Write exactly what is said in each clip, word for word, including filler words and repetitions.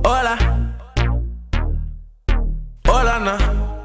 Hola, hola, no.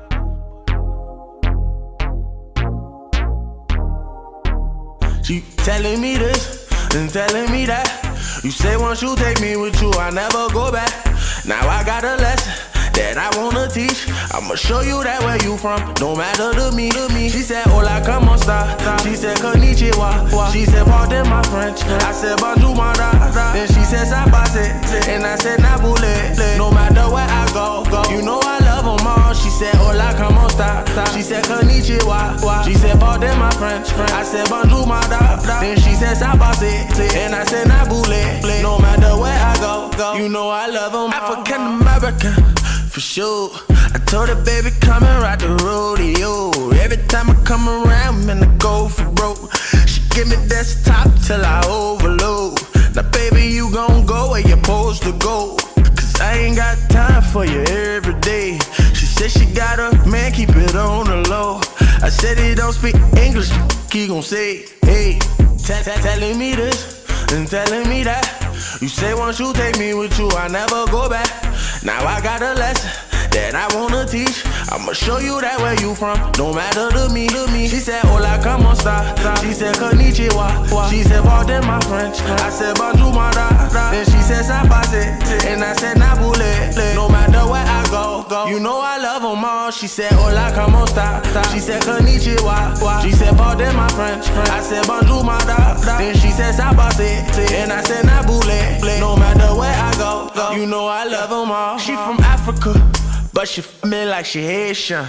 She telling me this and telling me that. You say once you take me with you, I never go back. Now I got a lesson that I wanna teach. I'ma show you that where you from, no matter to me, to me. She said, hola, como esta? She said, konnichiwa. She said, pardon my French. I said, bonjour, my da. Then she said, sabase. And I said, nabule. No matter where I go, go. You know I love them all. She said, hola, como esta? She said, konnichiwa. She said, pardon my French. I said, bonjour, my da. Then she said, sabase. And I said, nabule. No matter where I go, go. You know I love them all. African American. For sure, I told her, baby, come and ride the rodeo. Every time I come around, man, I go for broke. She give me desktop till I overload. Now, baby, you gon' go where you're supposed to go, cause I ain't got time for you every day. She said she got a man, keep it on the low. I said he don't speak English, he gon' say, hey. Telling me this and telling me that. You say once you take me with you, I never go back. Now I got a lesson that I wanna teach. I'ma show you that where you from, no matter to me, to me. She said, hola, como esta? She said, konnichiwa. She said, pardon my French. I said, bonjour, my da. Then she said, sabase. And I said, nabule. No matter where I go, go. You know I love them all. She said, hola, como esta? She said, konnichiwa. She said, pardon my French. I said, bonjour, my da. Then she said, sabase. And I said, nabule. No matter where I go, go. You know I love them all. She from Africa, but she f me like she Haitian.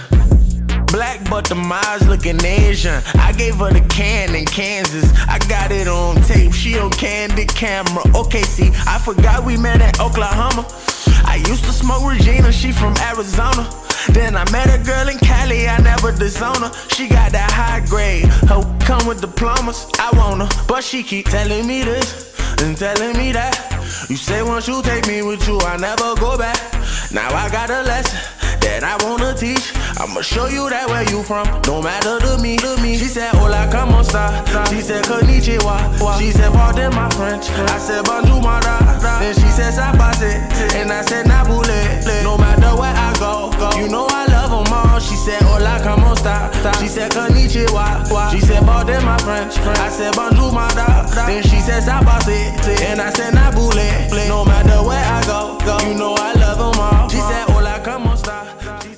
Black, but the eyes looking Asian. I gave her the can in Kansas. I got it on tape, she on candid camera. Okay, see, I forgot we met in Oklahoma. I used to smoke Regina, she from Arizona. Then I met a girl in Cali, I never disown her. She got that high grade, her come with diplomas. I want her, but she keep telling me this and telling me that. You say once you take me with you, I never go back. Now I got a lesson that I wanna teach. I'ma show you that where you from, no matter to me, to me. She said, hola, como esta? She said, konnichiwa. She said, pardon my French. I said, bonjour, my da. Then she said, sabase. And I said, nabule. No matter where I go, go. You know I love them all. She said, hola, como esta? She said, konnichiwa. She said, pardon my French. I said, bonjour, my da. Then she said, sabase. And I said, nabule. No matter where I go, go. You know I love them all. She said, hola, como esta?